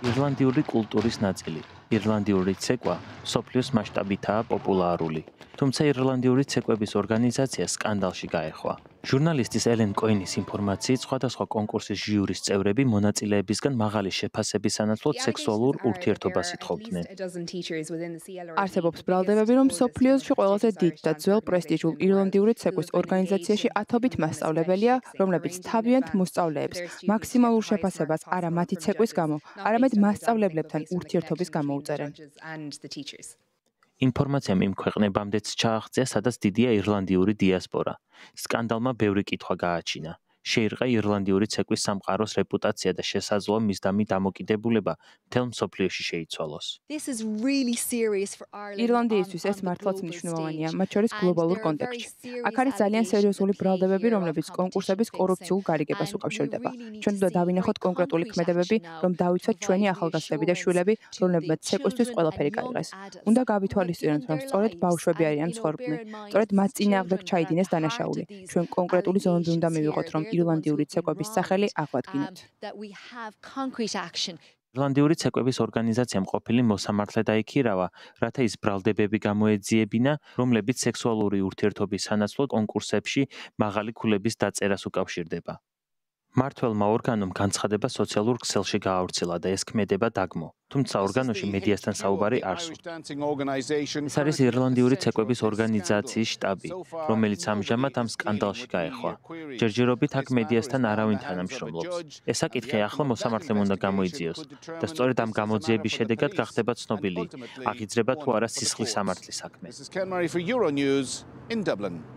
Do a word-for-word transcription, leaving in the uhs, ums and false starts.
ირლანდიური კულტურის ნაწილი. ირლანდიური ცეკვა მსოფლიოს მასშტაბითაა პოპულარული. თუმცა ირლანდიური ცეკვების ორგანიზაცია სკანდალში გაეხვია. ჟურნალისტის ელენ კოინის ინფორმაციით სხვადასხვა კონკურსის ჟიურის წევრები მონაწილეებისგან მაღალი შეფასების სანაცვლოდ სექსუალურ ურთიერთობას ითხოვდნენ. არსებობს ბრალდებები, რომ მსოფლიოსში ყველაზე დიდ და ძველ პრესტიჟულ ირლანდიური ცეკვის ორგანიზაციაში ათობით მასწავლებელია, რომლებიც თავიანთ მოსწავლეებს მაქსიმალურ შეფასებას არა მათი ცეკვის გამო, არამედ მასწავლებლებთან ურთიერთობის გამო უწერენ. ინფორმაციამ იმ ქვეყნებამდეც ჩააღწია, სადაც დიდია ირლანდიური დიასპორა. სკანდალმა ბევრი კითხვა გააჩინა. შეირყა ირლანდიური ცეკვის სამყაროს რეპუტაცია და შესაძლოა მისდამი დამოკიდებულება მთელ მსოფლიოში შეიცვალოს. ირლანდიისთვის ეს მართლაც მნიშვნელოვანია, მათ შორის გლობალურ კონტექსტში. აქ არის ძალიან სერიოზული ბრალდებები, რომლებიც კონკურსების კორუფციულ გარიგებას უკავშირდება. ჩვენ უნდა დავინახოთ კონკრეტული ქმედებები, რომ დავიცვათ ჩვენი ახალგაზრდები და შვილები, რომლებმაც ცეკვისთვის ყველაფერი გაიღეს. უნდა გავითვალისწინოთ, რომ სწორედ ბავშვები არიან მსხვერპლი. სწორედ მათ წინააღმდეგ ჩაიდინეს დანაშაული. ჩვენ კონკრეტული ზომები უნდა მივიღოთ, რომ ირლანდიური ცეკვების სახელი აღვადგინოთ. ირლანდიური ცეკვების ორგანიზაციამ ყოფილი მოსამართლე დაიქირავა, რათა ის ბრალდებები გამოეძიებინა, რომლებიც სექსუალური ურთიერთობის სანაცვლოდ კონკურსებში მაღალი ქულების დაწერას უკავშირდება. მმართველმა ორგანომ განცხადება სოციალურ ქსელში გაავრციელა და ეს ქმედება დაგმო. თუმცა ორგანოში მედიასთან საუბარი არ სურდა. ეს არის ირლანდიური ცეკვების ორგანიზაციის შტაბი, რომელიც ამჟამად ამ სკანდალში გაეხვია. ჯერჯერობით აქ მედიასთან არავინ თანამშრომლობს. ეს საკითხი ახლა მოსამართლემ უნდა გამოიძიოს და სწორედ ამ გამოძიების შედეგად გახდება ცნობილი, აღიძრება თუ არა სისხლის სამართლის საქმე.